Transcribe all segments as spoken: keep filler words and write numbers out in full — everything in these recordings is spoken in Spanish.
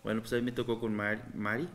Bueno, pues ahí me tocó con Mar- Mari.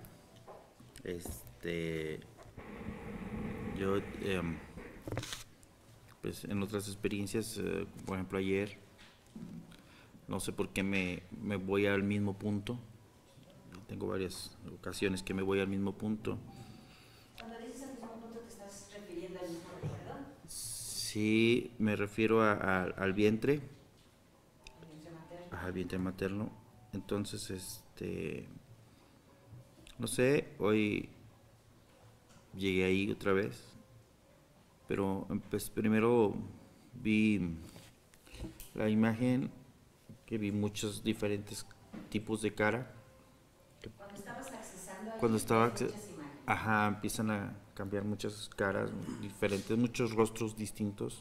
Este, yo, em, pues en otras experiencias, eh, por ejemplo ayer, no sé por qué me, me voy al mismo punto. Tengo varias ocasiones que me voy al mismo punto. Cuando dices al mismo punto, ¿te estás refiriendo al mismo recuerdo? Sí, me refiero a- a- al vientre, Al vientre materno. al vientre materno. Entonces, este, no sé, hoy llegué ahí otra vez, pero pues primero vi la imagen, que vi muchos diferentes tipos de cara. Cuando estabas accesando Cuando ahí, estaba, ves muchas imágenes. ajá, empiezan a cambiar muchas caras diferentes, muchos rostros distintos.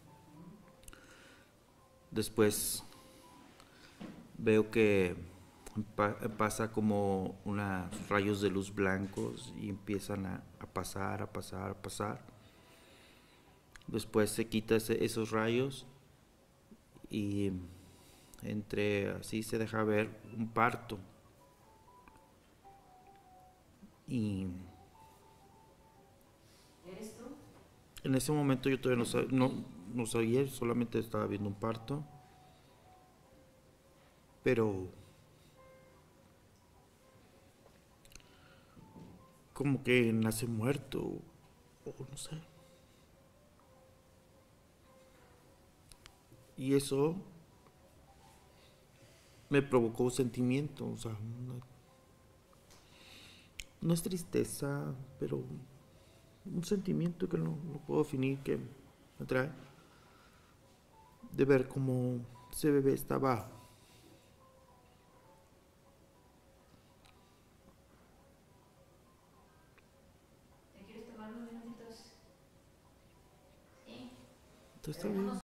Después veo que pa- pasa como unos rayos de luz blancos y empiezan a, a pasar, a pasar, a pasar. Después se quita ese- esos rayos y entre así se deja ver un parto. Y ¿Eres tú? en ese momento yo todavía no, sab- no, no sabía, solamente estaba viendo un parto, pero como que nace muerto, o no sé. Y eso me provocó un sentimiento, o sea, una- no es tristeza, pero un sentimiento que no, no puedo definir, que me trae de ver cómo ese bebé estaba ¿Te quieres tomar unos minutitos? Sí. está Te dejamos bien.